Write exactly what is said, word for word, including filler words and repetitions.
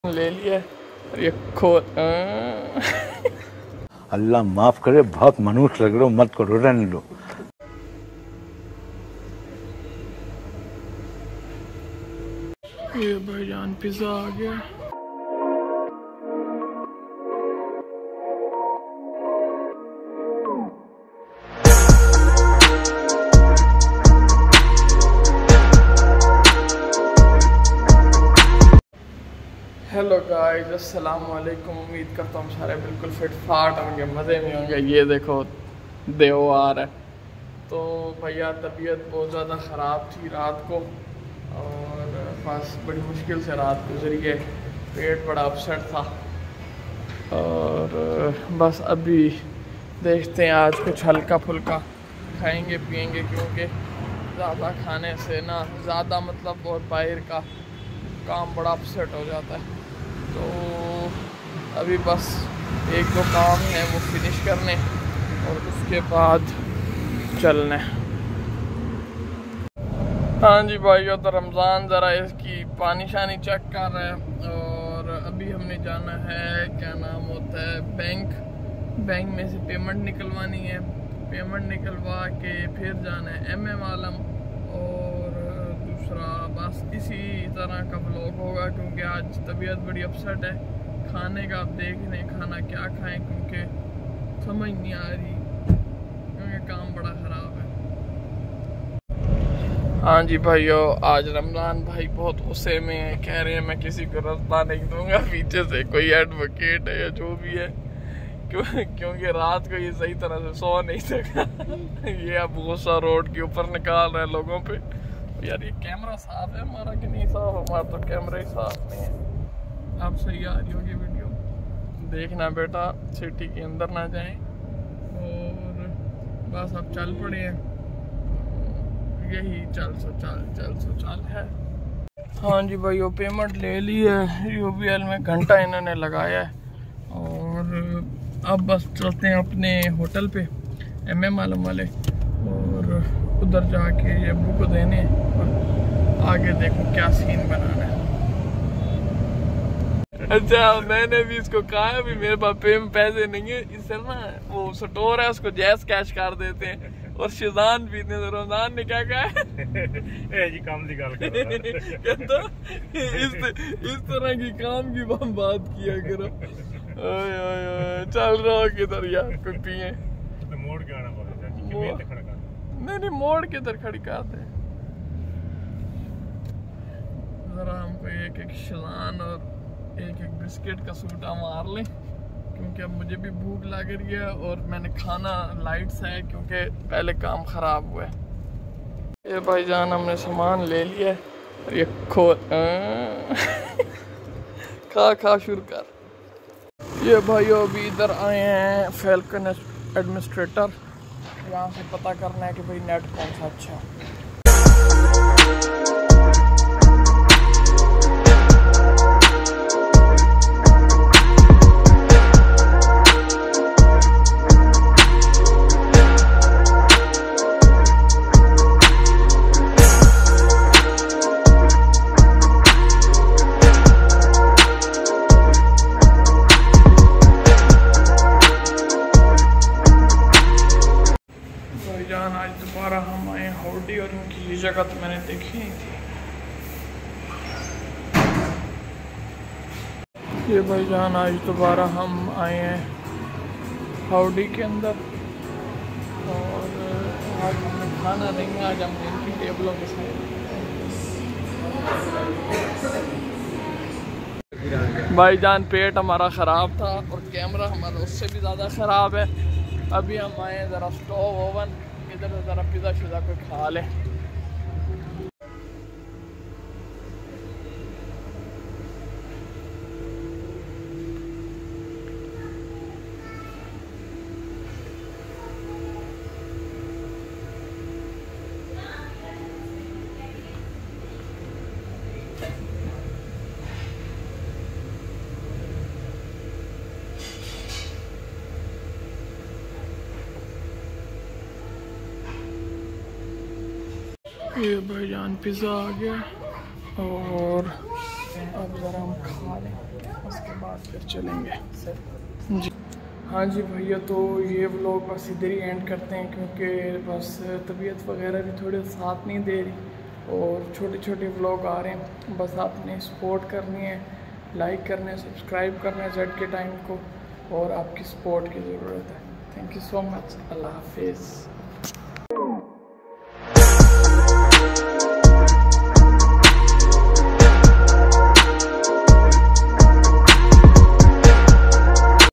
ले लिया ये खो अल्लाह माफ करे, बहुत मनुष्य लग रहे हो, मत करो, रहने लो। ये भाईजान पिज्जा आ गया। हेलो गाइस, अस्सलाम वालेकुम। उम्मीद करता हूँ सारे बिल्कुल फिट फाट होंगे, मज़े में होंगे। ये देखो देव आ रहा है। तो भैया तबीयत बहुत ज़्यादा ख़राब थी रात को, और बस बड़ी मुश्किल से रात गुजरी है। पेट बड़ा अपसेट था, और बस अभी देखते हैं आज कुछ हल्का फुल्का खाएंगे पिएंगे, क्योंकि ज़्यादा खाने से ना ज़्यादा मतलब और बाहर का काम बड़ा अपसेट हो जाता है। तो अभी बस एक दो काम है वो फिनिश करने, और उसके बाद चलने। हाँ जी भाइयों, तो रमज़ान ज़रा इसकी पानी शानी चेक कर रहे हैं। और अभी हमने जाना है, क्या नाम होता है, बैंक बैंक में से पेमेंट निकलवानी है। पेमेंट निकलवा के फिर जाना है एम एम आलम, और दूसरा बस इसी तरह का व्लॉग होगा, क्योंकि आज तबीयत बड़ी अपसेट है। खाने का आप देख रहे हैं, खाना क्या खाएं, क्योंकि समझ नहीं आ रही, क्योंकि काम बड़ा ख़राब है। हाँ जी भाइयों, आज रमज़ान भाई बहुत गुस्से में है, कह रहे हैं मैं किसी को रास्ता नहीं दूंगा। पीछे से कोई एडवोकेट है या जो भी है, क्यों क्योंकि रात को ये सही तरह से सो नहीं सका। ये अब गुस्सा रोड के ऊपर निकाल रहे हैं लोगों पे। यार ये कैमरा साफ है हमारा कि नहीं साफ? हमारा तो कैमरा ही साफ नहीं है। अब सही आ रही होगी वीडियो, देखना बेटा, सिटी के अंदर ना जाएं। और बस अब चल पड़े हैं, यही चल सो चल चल सो चल है। हाँ जी भाई, वो पेमेंट ले ली है, यू बी एल में घंटा इन्होंने लगाया है। और अब बस चलते हैं अपने होटल पे, एम एम आलम वाले, और उधर जाके ये अब्बू को देने, और आगे देखो क्या सीन बनाना है। अच्छा, मैंने भी इसको कहा है, अभी मेरे पास पे में पैसे नहीं है, इससे ना वो स्टोर है उसको जैस कैश कर देते हैं। और शिजान भी ने, रमजान ने क्या कहा है, ए जी काम की गल करो, कहता इस इस तरह की काम की बात किया करो। ओए ओए ओए, चल रहा किधर यार, कोई पिए तो मोड़ के आना पड़ेगा जी, किमें ते खड़ा कर। नहीं नहीं, मोड़ के इधर खड़ी करते हैं। जरा हमको एक एक शलान और एक एक बिस्किट का सूटा मार लें, क्योंकि अब मुझे भी भूख लग रही है, और मैंने खाना लाइट सा है क्योंकि पहले काम ख़राब हुआ है। ये भाईजान हमने सामान ले लिया है, ये खो खा खा शुरू कर। ये भाइयों अभी इधर आए हैं फैल्कन एडमिनिस्ट्रेटर, यहाँ से पता करना है कि भाई नेट कौन सा अच्छा है। आज दोबारा हम आए होडी, और इनकी ये जगह तो मैंने देखी नहीं थी। ये भाईजान आज दोबारा हम आए हैं हाउडी के अंदर, और आज हमने खाना नहीं है, आज हमने इनकी टेबलों के साथ। भाईजान पेट हमारा ख़राब था, और कैमरा हमारा उससे भी ज़्यादा ख़राब है। अभी हम आए ज़रा स्टोव ओवन, इधर से ज़रा पिज़्ज़ा शिज़ा कोई खा लें। ये भाईजान पिज़्ज़ा आ गया, और अब ज़रा हम खा लें। बाद फिर चलेंगे जी। हाँ जी भैया, तो ये व्लॉग बस इधर ही एंड करते हैं क्योंकि बस तबीयत वगैरह भी थोड़े साथ नहीं दे रही और छोटे छोटे व्लॉग आ रहे हैं। बस आपने सपोर्ट करनी है, लाइक करना है, सब्सक्राइब करना है जेड के टाइम को, और आपकी सपोर्ट की ज़रूरत है। Thank you so much. अल्लाह हाफिज़।